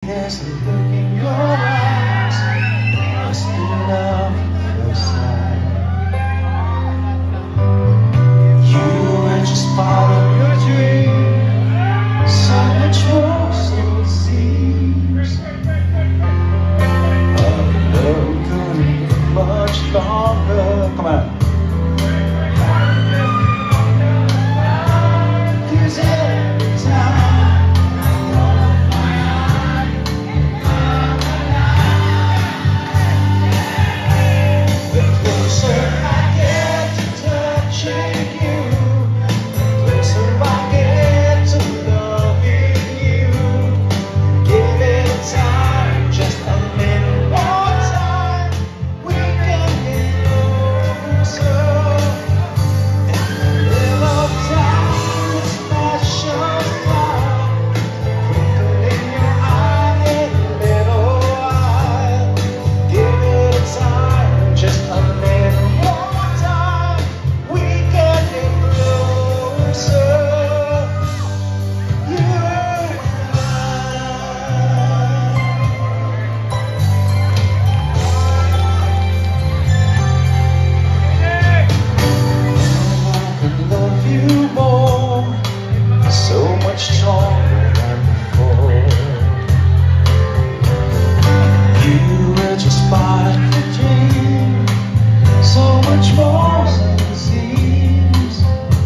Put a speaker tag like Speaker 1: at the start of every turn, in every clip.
Speaker 1: There's a look in your eyes, must be love at first sight. You were just part of your dream, so much more so it seems. Our love couldn't be much longer. Come on. Stronger than before. You were just part of the dream, so much more than it seems.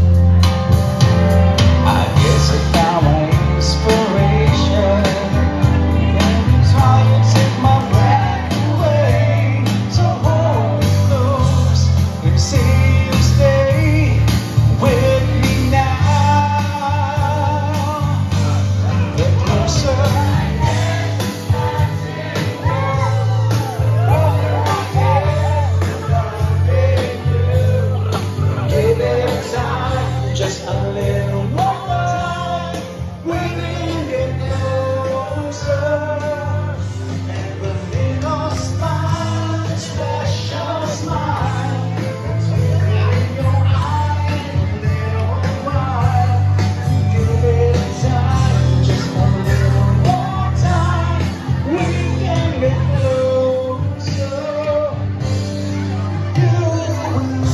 Speaker 1: I guess I found my inspiration. That's why you take my breath away. So hold me close and say you stay with me now. Just a little more time, we can get closer. And a little smile, a special smile, in your eyes, a little while. Give it time, just a little more time, we can get closer. You and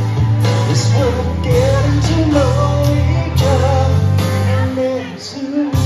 Speaker 1: getting to know each other and then soon.